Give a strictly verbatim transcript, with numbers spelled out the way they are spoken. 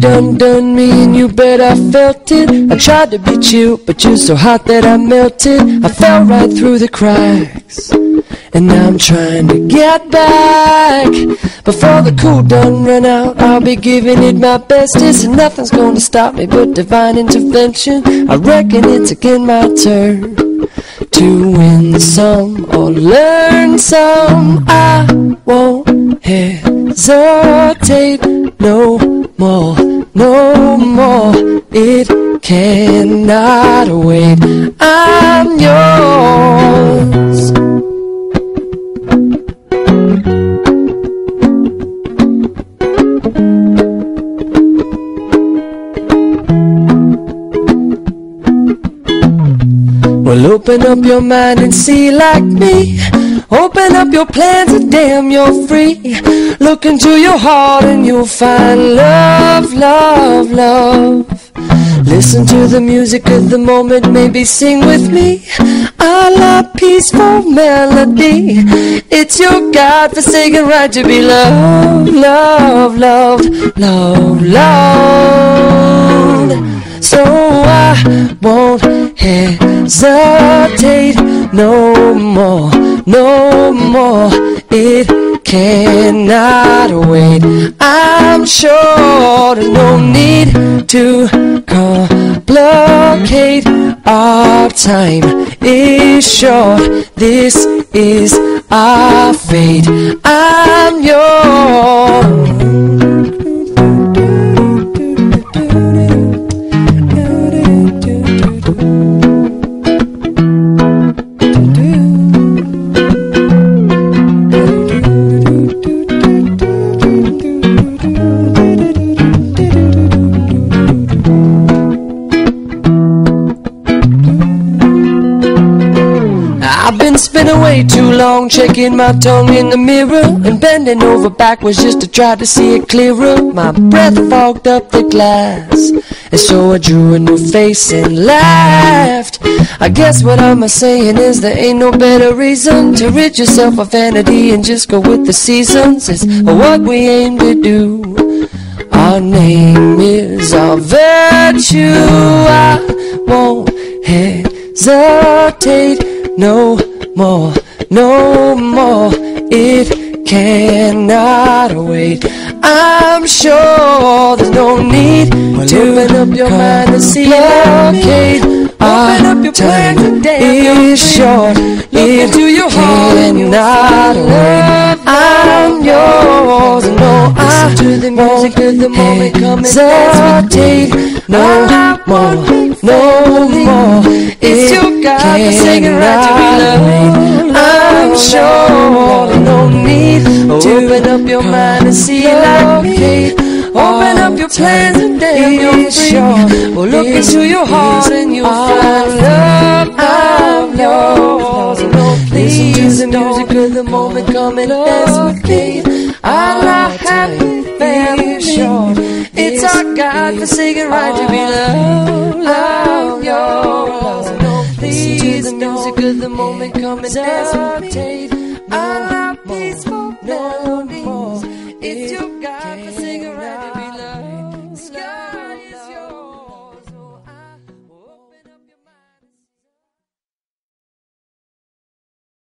done done me, and you bet I felt it. I tried to be chill, but you're so hot that I melted. I fell right through the cracks, and now I'm trying to get back. Before the cool done run out, I'll be giving it my bestest, and nothing's gonna stop me but divine intervention. I reckon it's again my turn to win some or learn some. I won't hesitate no more, no more. It cannot wait. I'm yours. Well, open up your mind and see like me. Open up your plans and damn, you're free. Look into your heart and you'll find love, love, love. Listen to the music of the moment, maybe sing with me. A la peaceful melody. It's your God-forsaken right to be loved, loved, loved, loved, loved. So I won't hesitate no more, no more. It cannot wait. I'm sure there's no need to complicate. Our time is short. This is our fate. I'm yours. I've been spinning way too long, checking my tongue in the mirror and bending over backwards just to try to see it clearer. My breath fogged up the glass, and so I drew a new face and laughed. I guess what I'm saying is there ain't no better reason to rid yourself of vanity and just go with the seasons. It's what we aim to do. Our name is our virtue. I won't hesitate no more, no more. It cannot wait. I'm sure there's no need well, to open up your mind and see blockade. Open up your time is short. It cannot wait. I'm yours. No, I to the music of the moment. Come and hesitate no more, no more. It's your God-forsaken right to be loved. I'm sure there's no need to open up your mind and see like me. Open up your plans and damn, you're free. Well, look into your heart and you'll find love. I'm yours. Listen to the music of the moment. Come and dance with me. I like happy family. It's our God-forsaken right to be loved. I'm yours. Listen to the music of the moment. Come and dance with me.